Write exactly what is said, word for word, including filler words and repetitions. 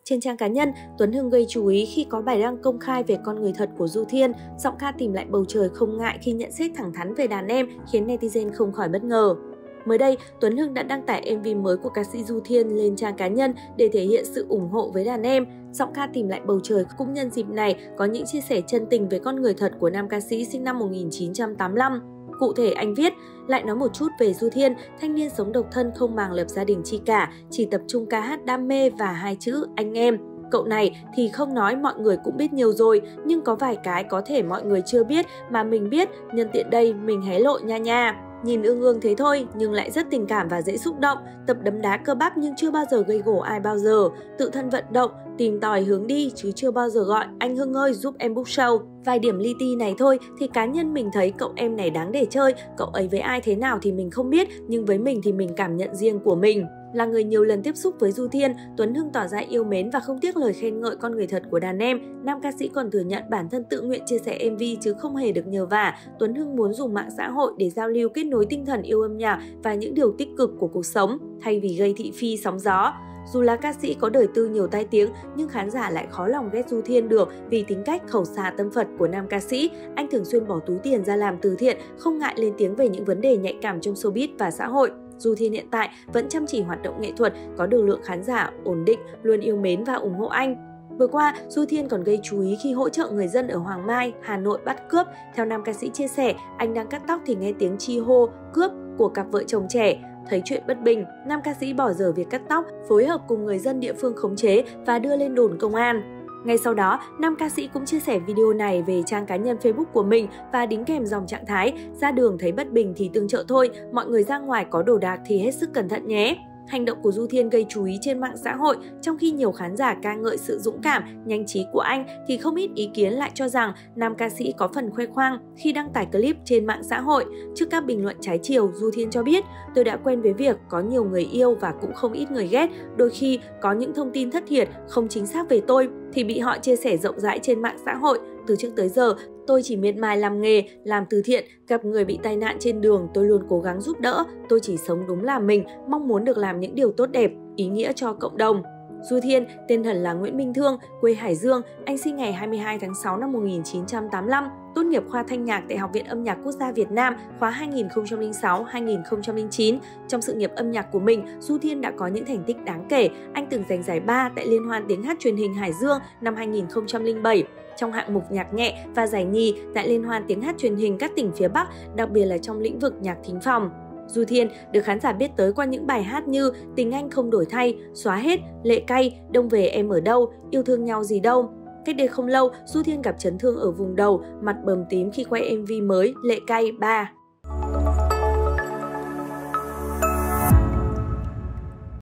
Trên trang cá nhân, Tuấn Hưng gây chú ý khi có bài đăng công khai về con người thật của Du Thiên, giọng ca tìm lại bầu trời không ngại khi nhận xét thẳng thắn về đàn em khiến netizen không khỏi bất ngờ. Mới đây, Tuấn Hưng đã đăng tải em vê mới của ca sĩ Du Thiên lên trang cá nhân để thể hiện sự ủng hộ với đàn em. Giọng ca tìm lại bầu trời cũng nhân dịp này có những chia sẻ chân tình về con người thật của nam ca sĩ sinh năm một nghìn chín trăm tám mươi lăm. Cụ thể anh viết, lại nói một chút về Du Thiên, thanh niên sống độc thân không màng lập gia đình chi cả, chỉ tập trung ca hát đam mê và hai chữ anh em. Cậu này thì không nói mọi người cũng biết nhiều rồi, nhưng có vài cái có thể mọi người chưa biết mà mình biết, nhân tiện đây mình hé lộ nha nha. Nhìn ương ương thế thôi nhưng lại rất tình cảm và dễ xúc động, tập đấm đá cơ bắp nhưng chưa bao giờ gây gổ ai bao giờ, tự thân vận động, tìm tòi hướng đi chứ chưa bao giờ gọi anh Hưng ơi giúp em book show. Vài điểm li ti này thôi thì cá nhân mình thấy cậu em này đáng để chơi, cậu ấy với ai thế nào thì mình không biết nhưng với mình thì mình cảm nhận riêng của mình. Là người nhiều lần tiếp xúc với Du Thiên, Tuấn Hưng tỏ ra yêu mến và không tiếc lời khen ngợi con người thật của đàn em. Nam ca sĩ còn thừa nhận bản thân tự nguyện chia sẻ em vê chứ không hề được nhờ vả. Tuấn Hưng muốn dùng mạng xã hội để giao lưu kết nối tinh thần yêu âm nhạc và những điều tích cực của cuộc sống, thay vì gây thị phi sóng gió. Dù là ca sĩ có đời tư nhiều tai tiếng nhưng khán giả lại khó lòng ghét Du Thiên được vì tính cách khẩu xà tâm Phật của nam ca sĩ. Anh thường xuyên bỏ túi tiền ra làm từ thiện, không ngại lên tiếng về những vấn đề nhạy cảm trong showbiz và xã hội. Du Thiên hiện tại vẫn chăm chỉ hoạt động nghệ thuật, có được lượng khán giả ổn định, luôn yêu mến và ủng hộ anh. Vừa qua, Du Thiên còn gây chú ý khi hỗ trợ người dân ở Hoàng Mai, Hà Nội bắt cướp. Theo nam ca sĩ chia sẻ, anh đang cắt tóc thì nghe tiếng chi hô cướp của cặp vợ chồng trẻ. Thấy chuyện bất bình, nam ca sĩ bỏ dở việc cắt tóc, phối hợp cùng người dân địa phương khống chế và đưa lên đồn công an. Ngay sau đó, nam ca sĩ cũng chia sẻ video này về trang cá nhân Facebook của mình và đính kèm dòng trạng thái ra đường thấy bất bình thì tương trợ thôi, mọi người ra ngoài có đồ đạc thì hết sức cẩn thận nhé. Hành động của Du Thiên gây chú ý trên mạng xã hội, trong khi nhiều khán giả ca ngợi sự dũng cảm, nhanh trí của anh thì không ít ý kiến lại cho rằng nam ca sĩ có phần khoe khoang khi đăng tải clip trên mạng xã hội. Trước các bình luận trái chiều, Du Thiên cho biết, tôi đã quen với việc có nhiều người yêu và cũng không ít người ghét, đôi khi có những thông tin thất thiệt, không chính xác về tôi thì bị họ chia sẻ rộng rãi trên mạng xã hội. Từ trước tới giờ, tôi chỉ miệt mài làm nghề, làm từ thiện, gặp người bị tai nạn trên đường, tôi luôn cố gắng giúp đỡ, tôi chỉ sống đúng là mình, mong muốn được làm những điều tốt đẹp, ý nghĩa cho cộng đồng. Du Thiên, tên thật là Nguyễn Minh Thương, quê Hải Dương, anh sinh ngày hai mươi hai tháng sáu năm một nghìn chín trăm tám mươi lăm, tốt nghiệp khoa thanh nhạc tại Học viện Âm nhạc Quốc gia Việt Nam khóa hai nghìn không trăm lẻ sáu đến hai nghìn không trăm lẻ chín. Trong sự nghiệp âm nhạc của mình, Du Thiên đã có những thành tích đáng kể. Anh từng giành giải ba tại Liên hoan tiếng hát truyền hình Hải Dương năm hai nghìn không trăm lẻ bảy. Trong hạng mục nhạc nhẹ và giải nhì tại Liên hoan tiếng hát truyền hình các tỉnh phía Bắc, đặc biệt là trong lĩnh vực nhạc thính phòng. Du Thiên được khán giả biết tới qua những bài hát như Tình anh không đổi thay, Xóa hết, Lệ cay, Đông về em ở đâu, Yêu thương nhau gì đâu. Cách đây không lâu, Du Thiên gặp chấn thương ở vùng đầu, mặt bầm tím khi quay em vê mới Lệ cay ba.